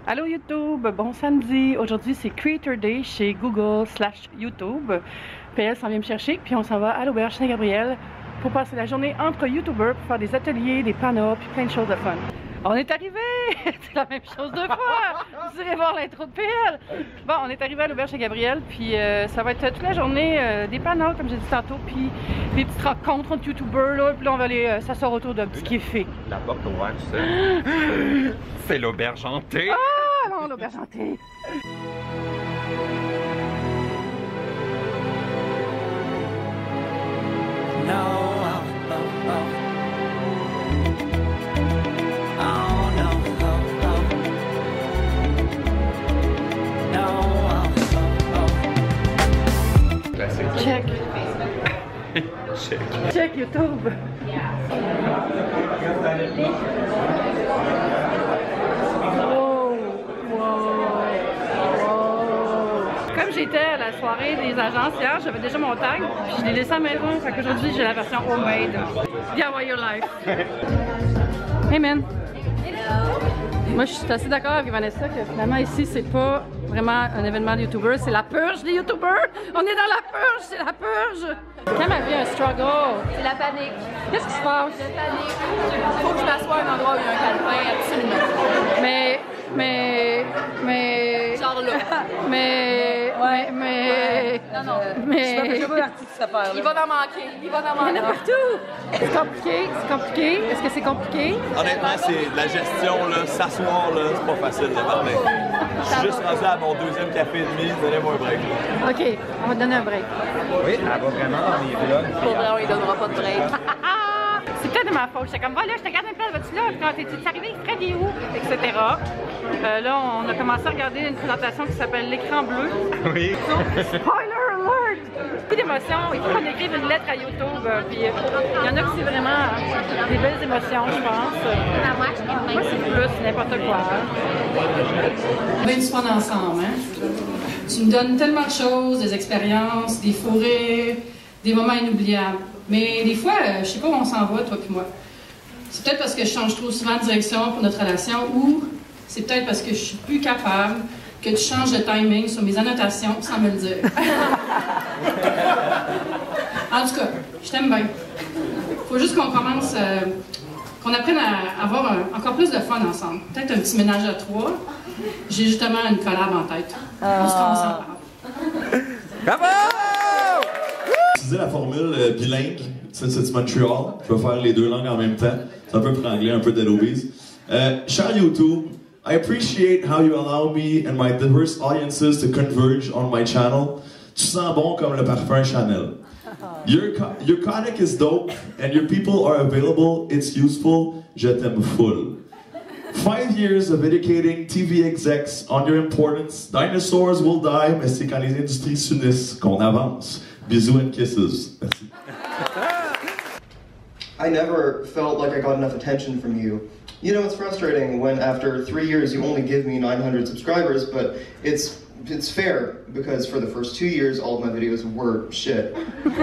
Allô YouTube, bon samedi. Aujourd'hui c'est Creator Day chez Google/YouTube. PL s'en vient me chercher, puis on s'en va à l'auberge Saint-Gabriel pour passer la journée entre YouTubers pour faire des ateliers, des panneaux, puis plein de choses de fun. On est arrivé! C'est la même chose deux fois! Vous irez voir l'intro de PL! Bon, on est arrivé à l'auberge Saint-Gabriel, puis ça va être toute la journée des panneaux, comme j'ai dit tantôt, puis des petites rencontres entre YouTubers, là, puis là on va aller s'asseoir autour d'un petit café. La porte ouverte, tu sais. C'est l'auberge hantée! Ah non, l'auberge hantée! Check. Check. Check YouTube. Comme j'étais à la soirée des agences hier, j'avais déjà mon tag, puis je l'ai laissé à la maison, fait qu'aujourd'hui j'ai la version homemade. DIY your life. Hey man. Moi, je suis assez d'accord avec Vanessa que finalement ici, c'est pas vraiment un événement de YouTubers, c'est la purge des YouTubers. On est dans la purge, c'est la purge. Cam a vu un struggle. C'est la panique. Qu'est-ce qui se passe? La panique. Faut que je m'assoie à un endroit où il y a un calepin, absolument. Mais... Genre là. Non. Mais... Je veux partie de cette affaire. Il va en manquer. Il va en manquer. Il y en a partout. C'est compliqué, c'est compliqué. Est-ce que c'est compliqué? Honnêtement, c'est de la gestion, là, s'asseoir, là, c'est pas facile de parler. Je suis juste rendu à mon deuxième café et demi, donnez-moi un break. Là. OK, on va te donner un break. Oui, elle va vraiment dans les vlogs. Pour vrai, on lui donnera pas de break. C'est peut-être de ma faute. J'étais comme, voilà, je te garde une place, vas-tu là? Quand t'es arrivé, il ferait des où? Etc. Là, on a commencé à regarder une présentation qui s'appelle l'écran bleu. Oui. Spoiler alert! Beaucoup d'émotions. Il faut qu'on écrive une lettre à YouTube. Puis il y en a qui c'est vraiment des belles émotions, je pense. Moi, c'est plus n'importe quoi. On va du fun ensemble, hein? Tu me donnes tellement de choses, des expériences, des fous rires, des moments inoubliables. Mais des fois, je sais pas où on s'en va, toi puis moi. C'est peut-être parce que je change trop souvent de direction pour notre relation ou c'est peut-être parce que je suis plus capable que tu changes de timing sur mes annotations sans me le dire. En tout cas, je t'aime bien. Faut juste qu'on commence, qu'on apprenne à avoir encore plus de fun ensemble. Peut-être un petit ménage à trois. J'ai justement une collab en tête. On se concentre. Bravo! Utiliser la formule bilingue, since it's Montreal, je vais faire les deux langues en même temps. C'est un peu franglais, un peu d'Adobe's. Cher YouTube, I appreciate how you allow me and my diverse audiences to converge on my channel. Tu sens bon comme le parfum Chanel. Your conic is dope and your people are available, it's useful, je t'aime full. 5 years of educating TV execs on your importance. Dinosaurs will die, mais c'est quand les industries s'unissent qu'on avance. Bisous and kisses. Merci. I never felt like I got enough attention from you. You know, it's frustrating when after 3 years you only give me 900 subscribers, but it's fair because for the first 2 years all of my videos were shit.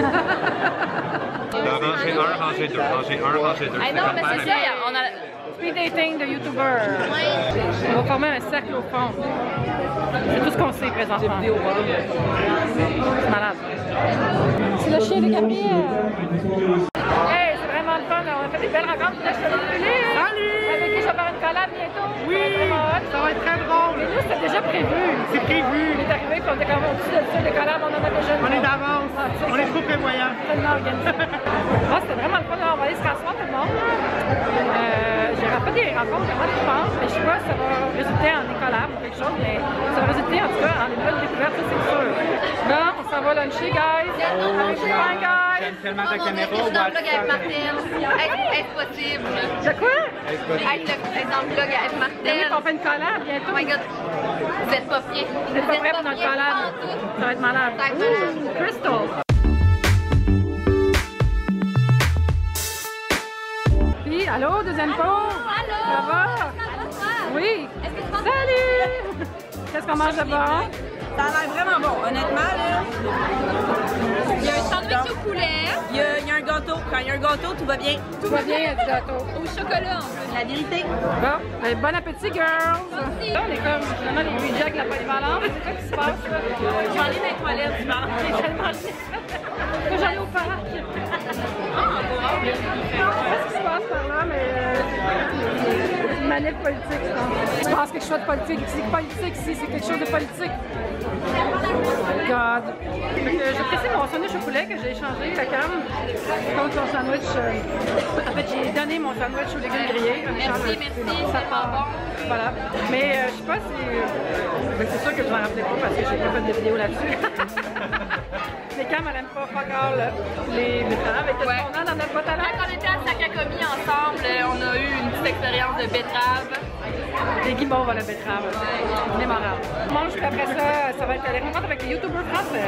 Ranger 1, ranger 2, ranger 1, ranger 2. Ah non, mais c'est ça, on a... Speed dating de YouTubers. On va former un cercle au fond. C'est tout ce qu'on sait présentement. C'est malade. C'est le chien de Gabriel. Hey, c'est vraiment le fun. On a fait des belles rencontres. Là, je suis allée. Salut! Avec qui je vais faire une collab bientôt. Oui! Ça va être très drôle. Mais nous, c'était déjà prévu. C'est prévu. On est arrivé et on était quand même au-dessus de ça, des collabs. On en a déjà une. On est d'avance. On est trop prévoyants. Tellement organisé. C'était vraiment le fun. On va aller se rasseoir tout le monde. J'aurai pas des rencontres vraiment, je pense, mais je sais pas si ça va résulter en des collabs ou quelque chose, mais ça va résulter en tout cas en des nouvelles découvertes, ça c'est sûr. Là, on s'en va luncher, guys. Bye, guys. J'aime tellement ta caméra. Je suis dans le vlog avec Martine. Est-ce possible? De quoi? Être dans le vlog avec Martine. On fait une collab bientôt. Oh my god. Vous êtes pas prêts. Vous êtes pas prêts pour notre collab? Ça va être malade. Crystal. Puis, allô, deuxième pause. Allô? Ça va? Oui. Salut! Qu'est-ce qu'on mange de bon? Ça a l'air vraiment bon, honnêtement, là. Il y a un sandwich au poulet. Il y a un gâteau. Quand il y a un gâteau, tout va bien. Tout va bien, du gâteau. Au chocolat, en plus. La vérité. Bon, ben, bon appétit, girls! Là, on est comme avec la polyvalence? C'est quoi qui se passe là? Je vais aller dans les toilettes, tu parles. Faut que j'aille au parc. Je sais pas ce qui se passe par là, mais une manette politique, je pense. Je pense quelque chose de politique. C'est politique ici, c'est quelque chose de politique. God. J'ai pris mon sandwich au poulet que j'ai échangé la cam contre son sandwich. En fait, j'ai donné mon sandwich aux légumes grillés. Merci, ça part bon. Voilà. Mais je sais pas si. C'est sûr que vous en rappelez pas parce que j'ai pas fait de vidéo là-dessus. Mais Cam, elle aime pas encore les betteraves. Et qu'est-ce qu'on a dans notre boîte à lunch? Quand on était à Sakakomi ensemble, on a eu une petite expérience de betterave. Des guimauves à la betterave. Mémorable. On mange, puis après ça, ça va être les rencontres avec les youtubeurs français.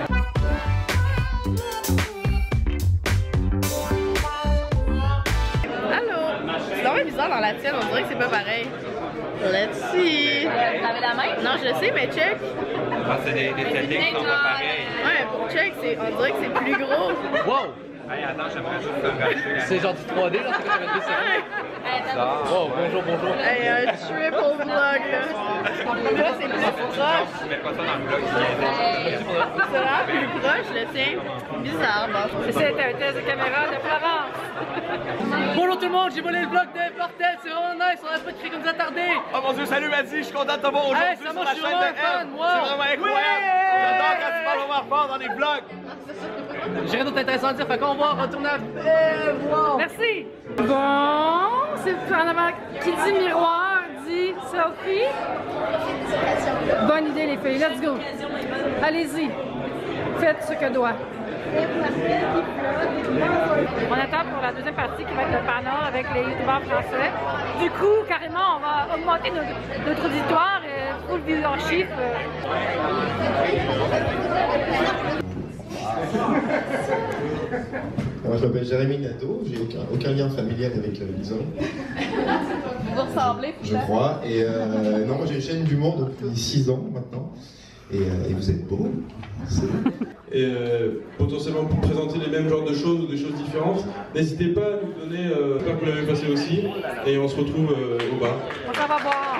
Allô? C'est vraiment bizarre dans la tienne, on dirait que c'est pas pareil. Let's see. T'avais la main? Non, je le sais, mais check. C'est des settings qui sont pas pareils. Ouais, pour check, on dirait que c'est plus gros. Wow! Hey, attends, j'aimerais juste te racheter. C'est genre du 3D, là, c'est comme wow, bonjour, bonjour. Hey, un triple vlog, là. Là, c'est plus proche. Tu mets pas ça dans le vlog, C'est vraiment plus proche, le tien. Bizarre, bon. C'était un test de caméra de Florence. Bonjour tout le monde, j'ai volé le vlog de Portel, c'est vraiment nice, on a pas de crier comme ça tardé. Oh mon dieu, salut Madi, je suis content de te voir aujourd'hui Hey, ça sur va, la je suis chaîne vraiment de fan, M. wow. C'est vraiment incroyable. J'adore quand tu parles au Warfare dans les vlogs. J'ai rien d'autre intéressant à dire, fait qu'on va retourner à voir. Merci. Bon, c'est en avant. Qui dit miroir dit selfie. Bonne idée les filles, let's go. Allez-y, faites ce que doit. On attend pour la deuxième partie qui va être le panel avec les youtubeurs français. Du coup, carrément, on va augmenter notre auditoire et full viewership. Alors, je m'appelle Jérémy Nadeau, j'ai aucun lien familial avec Lison. Vous ressemblez, Je crois. Et non, moi j'ai une chaîne d'humour depuis 6 ans maintenant. Et vous êtes beau. Et potentiellement pour présenter les mêmes genres de choses ou des choses différentes, n'hésitez pas à nous donner, j'espère que vous l'avez passé aussi, et on se retrouve au bar. On s'en va voir.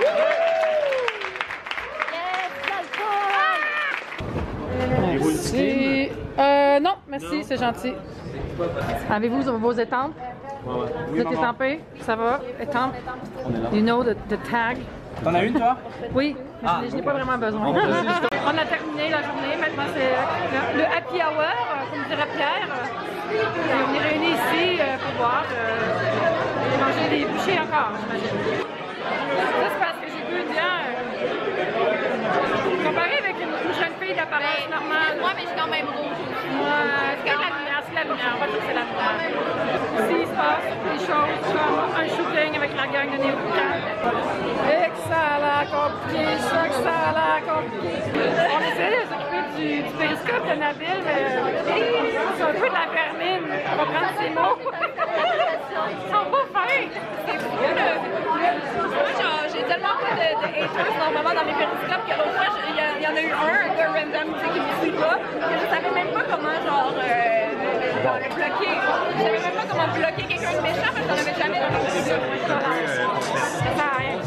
Merci. Non, merci, c'est gentil. Avez-vous vos étampes? Vous êtes étampés? Ça va? Étampes? You know the tag. T'en as une toi? Oui, mais je n'ai pas vraiment besoin. On a terminé la journée, maintenant c'est le happy hour, comme dirait Pierre. Et on est réunis ici pour boire, manger des bouchées encore, j'imagine. Ça c'est parce que j'ai bu une bière. Comparé avec une jeune fille d'apparence normale. Moi, mais je suis quand même rouge. C'est la lumière, c'est la lumière, on va dire que c'est la lumière. Ici, il se passe des choses comme un shooting avec la gang de Néo-Boucan. Et que ça a l'air compliqué, que ça a l'air compliqué. On essaie de s'occuper du périscope de Nabil, mais c'est un peu de la vermine, on va prendre ses mots. Ils sont pas fins! C'est fou, là! Moi, j'ai tellement pas de haters normalement dans mes périscopes que l'autre fois, il y en a eu un gars random qui me suit pas, que je savais même pas comment le bloquer. Je savais même pas comment bloquer quelqu'un de méchant parce que j'en avais jamais dans mes périscopes. Ça sert à rien.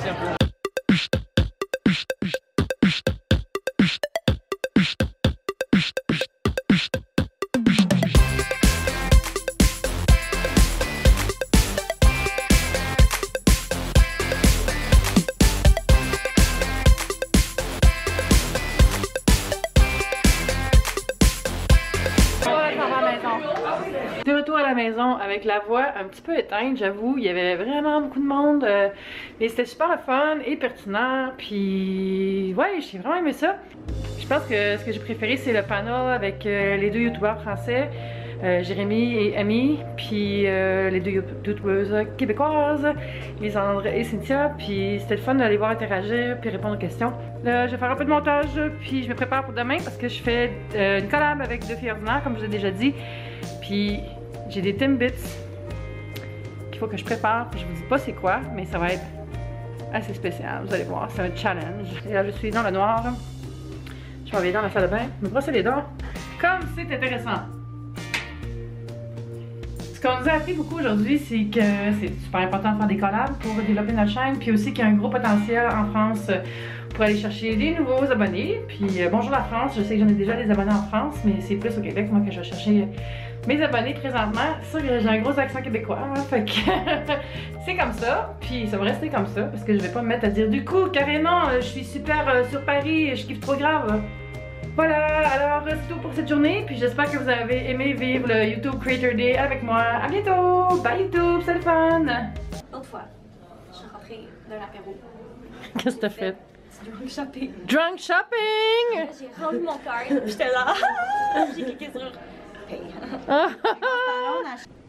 De retour à la maison avec la voix un petit peu éteinte, j'avoue, il y avait vraiment beaucoup de monde, mais c'était super le fun et pertinent, puis ouais, j'ai vraiment aimé ça. Je pense que ce que j'ai préféré c'est le panel avec les deux youtubeurs français, Jérémy et Amy, puis les deux youtubeuses québécoises, Lisandre et Cynthia, puis c'était le fun d'aller voir interagir puis répondre aux questions. Là, je vais faire un peu de montage, puis je me prépare pour demain parce que je fais une collab avec Deux filles ordinaires, comme je vous ai déjà dit, puis j'ai des Timbits qu'il faut que je prépare, puis je vous dis pas c'est quoi, mais ça va être assez spécial, vous allez voir, c'est un challenge. Et là, je suis dans le noir, je m'en vais dans la salle de bain, me brosser les dents, comme c'est intéressant. Ce qu'on nous a appris beaucoup aujourd'hui, c'est que c'est super important de faire des collabs pour développer notre chaîne, puis aussi qu'il y a un gros potentiel en France pour aller chercher des nouveaux abonnés. Puis bonjour la France, je sais que j'en ai déjà des abonnés en France, mais c'est plus au Québec, moi, que je vais chercher mes abonnés présentement. C'est sûr que j'ai un gros accent québécois, hein, fait que c'est comme ça. Puis ça va rester comme ça, parce que je vais pas me mettre à dire du coup, carrément, je suis super sur Paris, je kiffe trop grave. Voilà, alors c'est tout pour cette journée, puis j'espère que vous avez aimé vivre le YouTube Creator Day avec moi. À bientôt! Bye YouTube, c'est le fun! L'autre fois, je suis rentrée d'un apéro. Qu'est-ce que t'as fait? Drunk shopping. Drunk shopping! J'ai rendu mon cœur, j'étais là, j'ai cliqué sur paye.